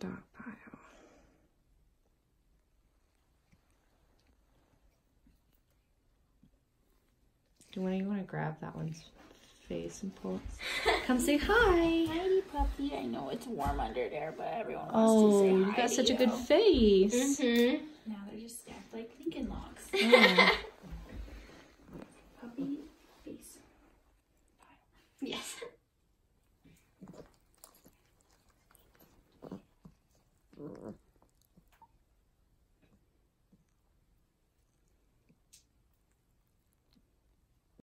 dog pile. Do you want to grab that one's face and pull it? Come say hi. Hi, puppy. I know it's warm under there, but everyone wants to say hi. Oh, you got such a good face. Mm-hmm. Now they're just stacked like Lincoln logs. Oh. Puppy face. Yes.